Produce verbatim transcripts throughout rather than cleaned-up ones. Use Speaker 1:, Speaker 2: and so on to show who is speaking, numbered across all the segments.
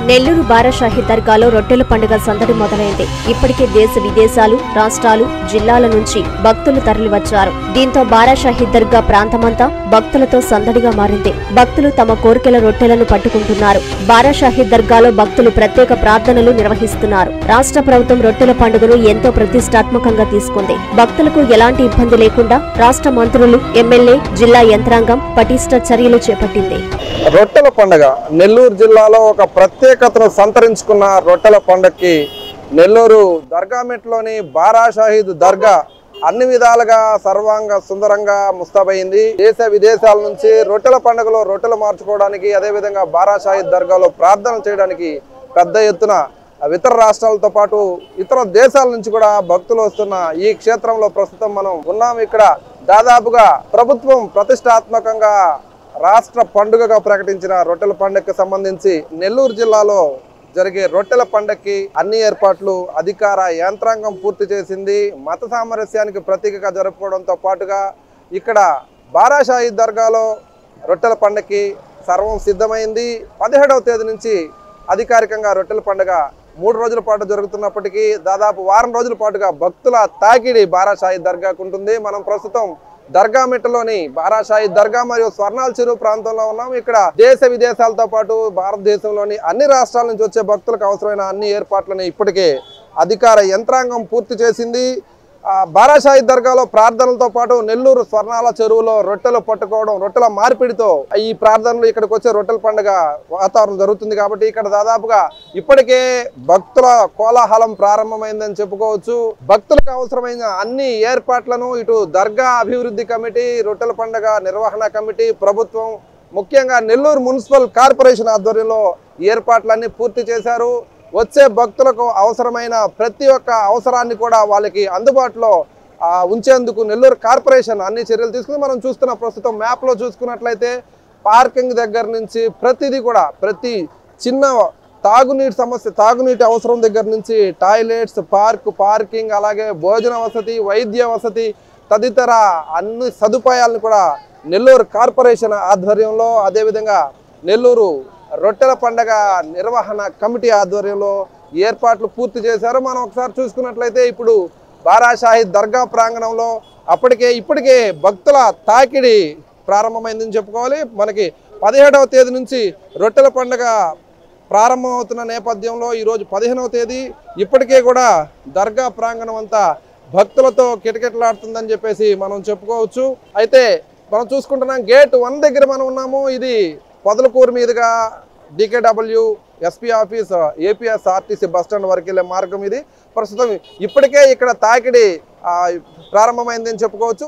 Speaker 1: నెల్లూరు బారాషాహి దర్గాలో రొట్టెల పండుగ సందడి మొదలైంది. ఇప్పటికే దేశ విదేశాలు, రాష్ట్రాలు, జిల్లాల నుంచి భక్తులు తరలివచ్చారు. దీంతో బారాషాహి దర్గా ప్రాంతమంతా భక్తులతో సందడిగా మారింది. భక్తులు తమ కోరికల రొట్టెలను పట్టుకుంటున్నారు. బారాషాహి దర్గాలో భక్తులు ప్రత్యేక ప్రార్థనలు నిర్వహిస్తున్నారు. రాష్ట్ర ప్రభుత్వం రొట్టెల పండుగను ఎంతో ప్రతిష్టాత్మకంగా తీసుకుంది. భక్తులకు ఎలాంటి ఇబ్బంది లేకుండా రాష్ట్ర మంత్రులు, ఎమ్మెల్యే, జిల్లా యంత్రాంగం పటిష్ట చర్యలు చేపట్టింది.
Speaker 2: రొట్టెల పండుగ నెల్లూరు జిల్లాలో ఒక ప్రత్యేకతను సంతరించుకున్న రొట్టెల పండుగకి నెల్లూరు దర్గామెట్లోని బారాషాహిద్ దర్గా అన్ని విధాలుగా సర్వాంగ సుందరంగా ముస్తాబైంది. దేశ విదేశాల నుంచి రొట్టెల పండుగలో రొట్టెలు మార్చుకోవడానికి, అదేవిధంగా బారాషాహిద్ దర్గాలో ప్రార్థనలు చేయడానికి పెద్ద ఎత్తున ఇతర రాష్ట్రాలతో పాటు ఇతర దేశాల నుంచి కూడా భక్తులు వస్తున్న ఈ క్షేత్రంలో ప్రస్తుతం మనం ఉన్నాం. ఇక్కడ దాదాపుగా ప్రభుత్వం ప్రతిష్టాత్మకంగా రాష్ట్ర పండుగగా ప్రకటించిన రొట్టెల పండుగకు సంబంధించి నెల్లూరు జిల్లాలో జరిగే రొట్టెల పండుగకి అన్ని ఏర్పాట్లు అధికార యంత్రాంగం పూర్తి చేసింది. మత సామరస్యానికి ప్రతీకగా జరుపుకోవడంతో పాటుగా ఇక్కడ బారాషాహి దర్గాలో రొట్టెల పండుగకి సర్వం సిద్ధమైంది. పదిహేడవ తేదీ నుంచి అధికారికంగా రొట్టెల పండుగ మూడు రోజుల పాటు జరుగుతున్నప్పటికీ దాదాపు వారం రోజుల పాటుగా భక్తుల తాకిడి బారాషాహి దర్గాకు ఉంటుంది. మనం ప్రస్తుతం దర్గామెట్టలోని బారాషాహి దర్గా మరియు స్వర్ణాల చెరువు ప్రాంతంలో ఉన్నాం. ఇక్కడ దేశ విదేశాలతో పాటు భారతదేశంలోని అన్ని రాష్ట్రాల నుంచి వచ్చే భక్తులకు అవసరమైన అన్ని ఏర్పాట్లను ఇప్పటికే అధికార యంత్రాంగం పూర్తి చేసింది. బారాషాహి దర్గాలో ప్రార్థనలతో పాటు నెల్లూరు స్వర్ణాల చెరువులో రొట్టెలు పట్టుకోవడం, రొట్టెల మార్పిడితో ఈ ప్రార్థనలు ఇక్కడికి వచ్చే రొట్టెల పండుగ వాతావరణం జరుగుతుంది. కాబట్టి ఇక్కడ దాదాపుగా ఇప్పటికే భక్తుల కోలాహలం ప్రారంభమైందని చెప్పుకోవచ్చు. భక్తులకు అవసరమైన అన్ని ఏర్పాట్లను ఇటు దర్గా అభివృద్ధి కమిటీ, రొట్టెల పండుగ నిర్వహణ కమిటీ, ప్రభుత్వం, ముఖ్యంగా నెల్లూరు మున్సిపల్ కార్పొరేషన్ ఆధ్వర్యంలో ఏర్పాట్లన్నీ పూర్తి చేశారు. వచ్చే భక్తులకు అవసరమైన ప్రతి ఒక్క అవసరాన్ని కూడా వాళ్ళకి అందుబాటులో ఉంచేందుకు నెల్లూరు కార్పొరేషన్ అన్ని చర్యలు తీసుకుని మనం చూస్తున్న ప్రస్తుతం మ్యాప్లో చూసుకున్నట్లయితే పార్కింగ్ దగ్గర నుంచి ప్రతిదీ కూడా ప్రతి చిన్న తాగునీటి సమస్య, తాగునీటి అవసరం దగ్గర నుంచి టాయిలెట్స్, పార్క్, పార్కింగ్, అలాగే భోజన వసతి, వైద్య వసతి తదితర అన్ని సదుపాయాలను కూడా నెల్లూరు కార్పొరేషన్ ఆధ్వర్యంలో, అదేవిధంగా నెల్లూరు రొట్టెల పండుగ నిర్వహణ కమిటీ ఆధ్వర్యంలో ఏర్పాట్లు పూర్తి చేశారు. మనం ఒకసారి చూసుకున్నట్లయితే ఇప్పుడు బారాషాహి దర్గా ప్రాంగణంలో అప్పటికే ఇప్పటికే భక్తుల తాకిడి ప్రారంభమైందని చెప్పుకోవాలి. మనకి పదిహేడవ తేదీ నుంచి రొట్టెల పండుగ ప్రారంభమవుతున్న నేపథ్యంలో ఈరోజు పదిహేనవ తేదీ ఇప్పటికే కూడా దర్గా ప్రాంగణం అంతా భక్తులతో కిటకిటలాడుతుందని చెప్పేసి మనం చెప్పుకోవచ్చు. అయితే మనం చూసుకుంటున్నాం గేట్ వన్ దగ్గర మనం ఉన్నాము. ఇది పొదలకూరు మీదుగా DKW SP office, APS RTC bus stand వరకు వెళ్ళే మార్గం ఇది. ప్రస్తుతం ఇప్పటికే ఇక్కడ తాకిడి ప్రారంభమైందని చెప్పుకోవచ్చు.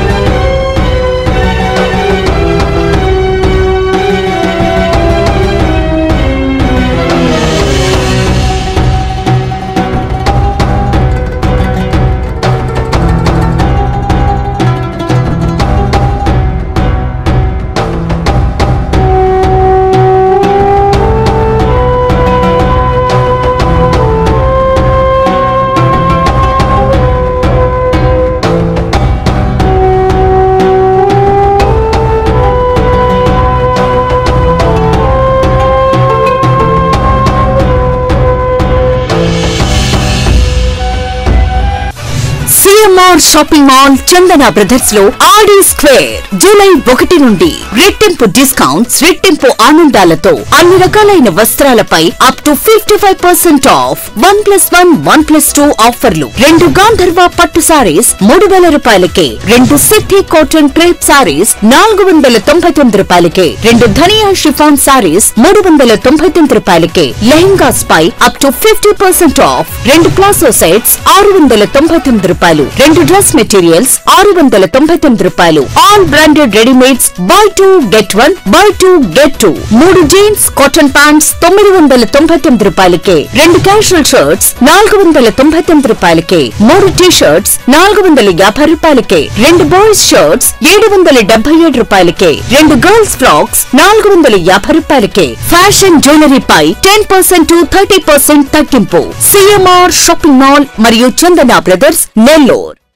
Speaker 3: షాపింగ్ మాల్ చందన బ్రదర్స్ లో ఆడి స్క్వేర్ జూలై ఒకటి నుండి రెట్టింపు డిస్కౌంట్స్, రెట్టింపు ఆనందాలతో అన్ని రకాలైన వస్త్రాలపై up to fifty five percent off. One plus one one plus two ఆఫర్లు. రెండు గాంధర్వ పట్టు సారీస్ మూడు వేల రూపాయలకే, రెండు సిద్ధి కాటన్ క్రేప్ సారీస్ నాలుగు వందల తొంభై తొమ్మిది రూపాయలకే, రెండు ధనియా షిఫాన్ సారీస్ మూడు వందల తొంభై తొమ్మిది రూపాయలకే, లెహంగాస్ పై up to fifty percent off. రెండు ప్లాసో సెట్స్ ఆరు వందల తొంభై తొమ్మిది రూపాయలు, రెండు డ్రెస్ మెటీరియల్స్ ఆరు వందల తొంభై తొమ్మిది రూపాయలు. All branded readymades buy two get one, buy two get two. మూడు జీన్స్ కాటన్ ప్యాంట్స్ తొమ్మిది వందల తొంభై తొమ్మిది రూపాయలకే, రెండు క్యాషువల్ షర్ట్స్ నాలుగు వందల తొంభై తొమ్మిది రూపాయలకే, మూడు టీ షర్ట్స్ నాలుగు వందల యాభై రూపాయలకే, రెండు బాయ్స్ షర్ట్స్ ఏడు వందల డెబ్బై ఏడు రూపాయలకే, రెండు గర్ల్స్ ఫ్రాక్స్ నాలుగు వందల యాభై రూపాయలకే. ఫ్యాషన్ జ్యువెలరీ పై ten percent to thirty percent తగ్గింపు. సిఎంఆర్ షాపింగ్ మాల్ మరియు చందన బ్రదర్స్ నెల్లూరు.